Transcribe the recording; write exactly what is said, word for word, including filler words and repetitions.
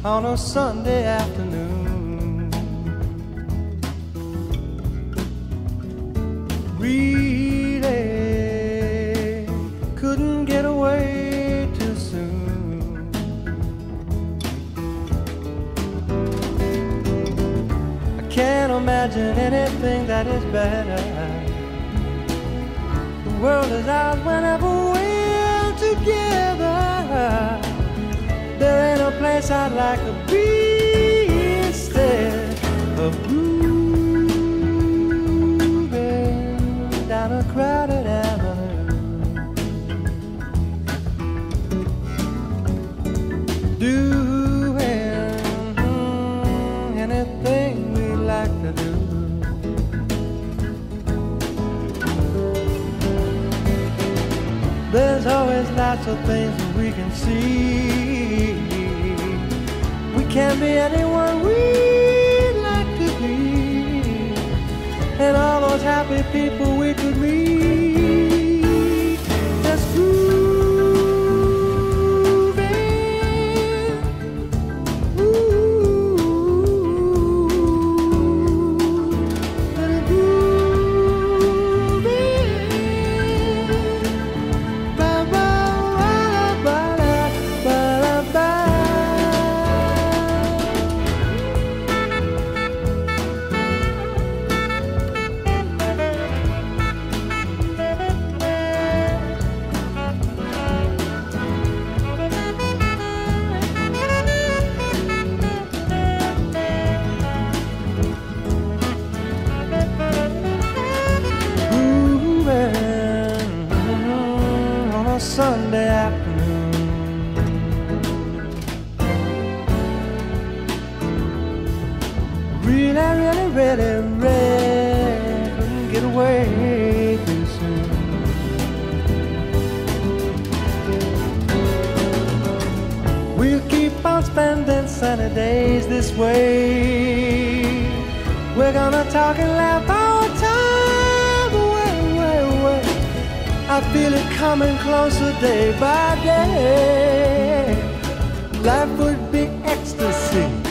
on a Sunday afternoon. Really couldn't get away too soon. I can't imagine anything that is better. The world is ours whenever we're together. There ain't a place I'd like to be instead of grooving down a crowded avenue, doing mm, anything we like to do. There's always lots of things that we can see. We can be anyone we'd like to be, and all those happy people we could meet. Just grooving, ooh, little grooving. Ba ba ba ba ba ba ba. On a Sunday afternoon, really, really, really, really couldn't get away too soon. We'll keep on spending sunny days this way. We're gonna talk and laugh all the time away, away, away. I feel it coming closer day by day. Life would be ecstasy